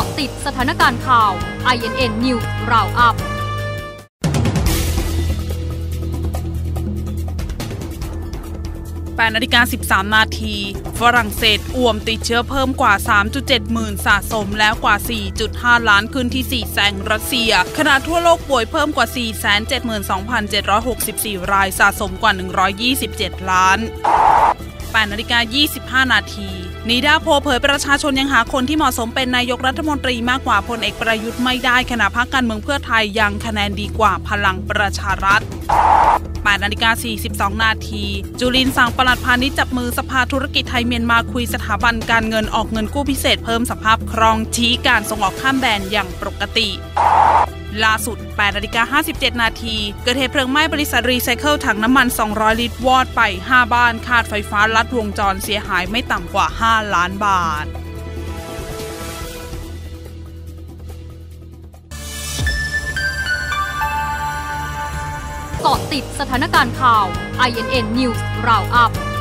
าะติดสถานการณ์ข่าว INN News Roundup 8:13 นาทีฝรั่งเศสอ่วมติดเชื้อเพิ่มกว่า 3.7 หมื่นสะสมแล้วกว่า 4.5 ล้านขึ้นที่4แซงรัสเซียขณะทั่วโลกป่วยเพิ่มกว่า 472,764 รายสะสมกว่า 127 ล้าน8:25 นาทีนิดาโพเผยประชาชนยังหาคนที่เหมาะสมเป็นนายกรัฐมนตรีมากกว่าพลเอกประยุทธ์ไม่ได้ขณะพรรคการเมืองเพื่อไทยยังคะแนนดีกว่าพลังประชารัฐ8:42 นาทีจุลินทร์สั่งปลัดพาณิชย์จับมือสภาธุรกิจไทยเมียนมาคุยสถาบันการเงินออกเงินกู้พิเศษเพิ่มสภาพคล่องชี้การส่งออกข้ามแดนอย่างปกติล่าสุด8:57 นาทีเกิดเหตุเพลิงไหม้บริษัทรีไซเคิลถังน้ำมัน200ลิตรวอดไป5บ้านขาดไฟฟ้าลัดวงจรเสียหายไม่ต่ำกว่า5ล้านบาทเกาะติดสถานการณ์ข่าว INN News Roundup